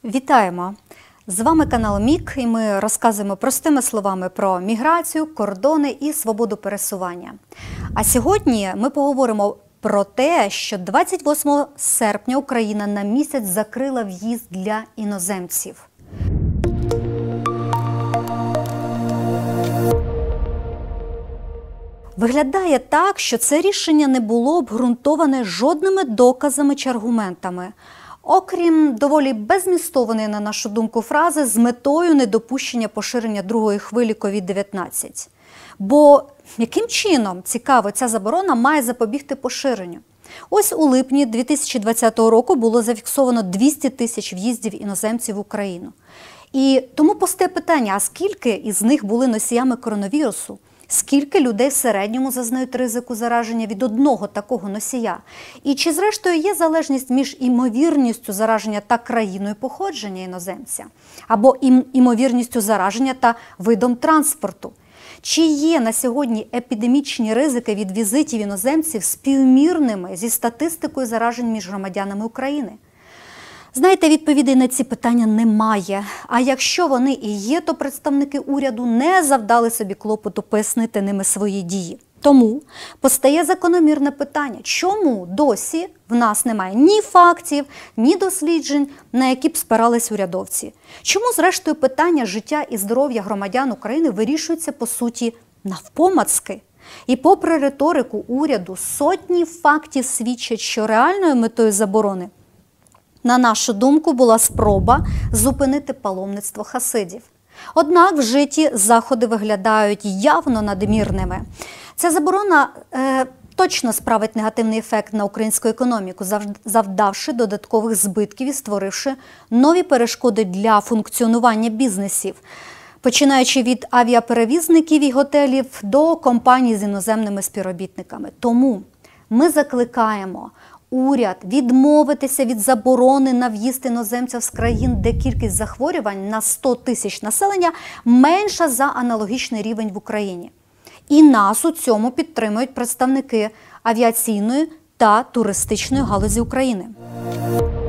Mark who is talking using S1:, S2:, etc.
S1: Вітаємо! З вами канал МІК, і ми розказуємо простими словами про міграцію, кордони і свободу пересування. А сьогодні ми поговоримо про те, що 28 серпня Україна на місяць закрила в'їзд для іноземців. Виглядає так, що це рішення не було обґрунтоване жодними доказами чи аргументами, окрім доволі беззмістованої, на нашу думку, фрази з метою недопущення поширення другої хвилі COVID-19. Бо яким чином, цікаво, ця заборона має запобігти поширенню? Ось у липні 2020 року було зафіксовано 200 тисяч в'їздів іноземців в Україну. І тому постає питання, а скільки із них були носіями коронавірусу? Скільки людей в середньому зазнають ризику зараження від одного такого носія? І чи зрештою є залежність між імовірністю зараження та країною походження іноземця? Або імовірністю зараження та видом транспорту? Чи є на сьогодні епідемічні ризики від візитів іноземців співмірними зі статистикою заражень між громадянами України? Знаєте, відповідей на ці питання немає. А якщо вони і є, то представники уряду не завдали собі клопоту пояснити ними свої дії. Тому постає закономірне питання, чому досі в нас немає ні фактів, ні досліджень, на які б спирались урядовці? Чому, зрештою, питання життя і здоров'я громадян України вирішується, по суті, навпомацки? І попри риторику уряду, сотні фактів свідчать, що реальною метою заборони, на нашу думку, була спроба зупинити паломництво хасидів. Однак вжиті заходи виглядають явно надмірними. Ця заборона точно справить негативний ефект на українську економіку, завдавши додаткових збитків і створивши нові перешкоди для функціонування бізнесів, починаючи від авіаперевізників і готелів до компаній з іноземними співробітниками. Тому ми закликаємо уряд відмовитися від заборони на в'їзд іноземців з країн, де кількість захворювань на 100 тисяч населення менша за аналогічний рівень в Україні. І нас у цьому підтримують представники авіаційної та туристичної галузі України.